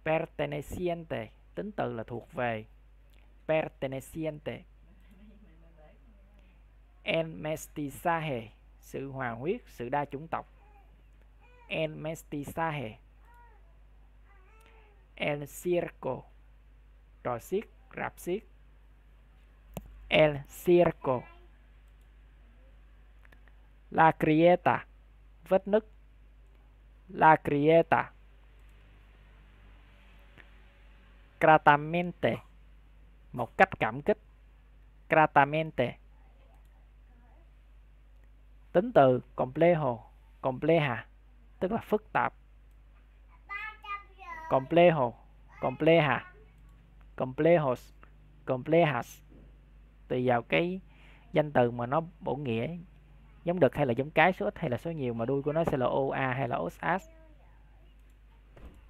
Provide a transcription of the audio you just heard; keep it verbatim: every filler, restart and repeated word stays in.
Perteneciente, tính từ là thuộc về. Perteneciente. El mestizaje, sự hòa huyết, sự đa chủng tộc. El mestizaje. El circo, trò xiếc, rạp xiếc. El circo. La grieta, vết nứt. La grieta. Gratamente, một cách cảm kích. Gratamente. Tính từ complejo, compleja, tức là phức tạp. Complejo, compleja, complejos, complejas. Tùy vào cái danh từ mà nó bổ nghĩa, giống đực hay là giống cái, số ít hay là số nhiều, mà đuôi của nó sẽ là o a hay là os as.